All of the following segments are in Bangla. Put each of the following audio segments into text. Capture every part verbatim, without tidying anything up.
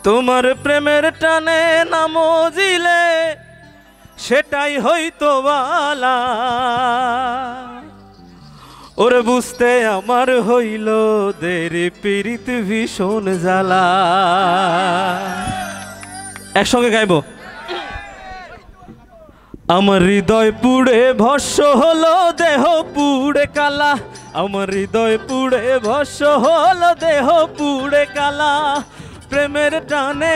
তোমার প্রেমের টানে না মজিলে সেটাই হইতো বালা, ওরে বুঝতে আমার হইল দেরি পীড়িত ভীষণ জ্বালা। একসঙ্গে গাইব। আমার হৃদয় পুড়ে ভস্য হলো দেহ পুড়ে কালা, আমার হৃদয় পুড়ে ভস্য হলো দেহ পুড়ে কালা। প্রেমের টানে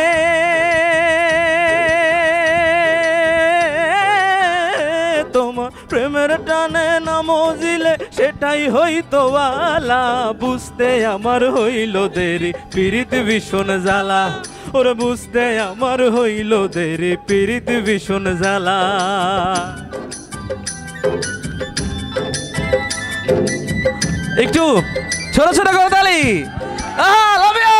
তোমার প্রেমের টানে না মজিলে সেটাই হইতো বালা, বুঝতে আমার হইল দেরি পীড়িত ভীষণ জ্বালা, ওরে বুঝতে আমার হইল দেরি পীড়িত ভীষণ জ্বালা। একটু ছোট ছোট করে তালি। আহা লাভ ইউ।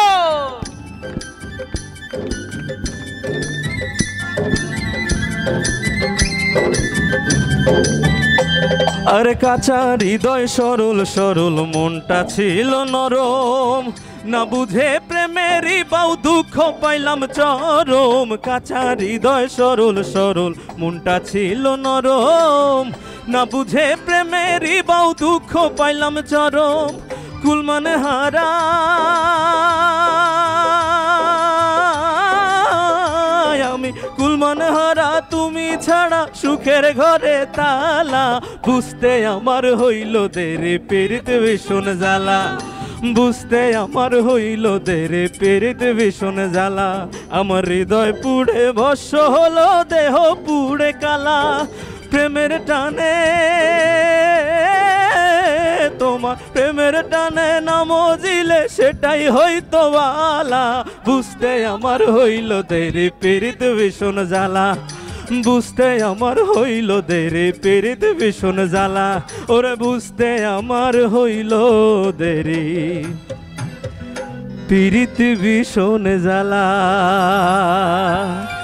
আরে কাঁচা হৃদয় সরল সরল মনটা ছিল নরম, না বুঝে প্রেমেরই বাউ দুঃখ পাইলাম চরম। কাঁচা হৃদয় সরল সরল মনটা ছিল নরম, না বুঝে প্রেমেরই বাউ দুঃখ পাইলাম চরম। কুলমান হারা আমি কুলমান হারা তুমি ছাড়া সুখের ঘরে তালা, বুঝতে আমার হইল দেরি পীড়িত ভীষণ জ্বালা, বুঝতে আমার হইল দেরি পীড়িত ভীষণ জ্বালা। আমার হৃদয় পুড়ে ভস্য হলো দেহ পুড়ে কালা, প্রেমের টানে তোমার প্রেমের টানে না মজিলে সেটাই হইতো বালা, বুঝতে আমার হইল দেরি পীড়িত ভীষণ জ্বালা, বুঝতে আমার হইল দেরি পীড়িত ভীষণ জ্বালা, ওরে বুঝতে আমার হইল দেরি পীড়িত ভীষণ জ্বালা।